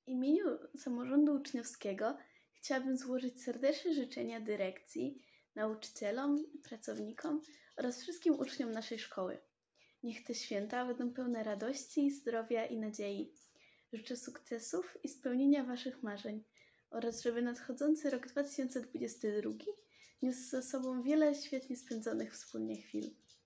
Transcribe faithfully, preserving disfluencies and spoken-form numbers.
imieniu Samorządu Uczniowskiego chciałabym złożyć serdeczne życzenia dyrekcji, nauczycielom, pracownikom oraz wszystkim uczniom naszej szkoły. Niech te święta będą pełne radości, zdrowia i nadziei. Życzę sukcesów i spełnienia Waszych marzeń oraz żeby nadchodzący rok dwa tysiące dwudziesty drugi niósł ze sobą wiele świetnie spędzonych wspólnie chwil.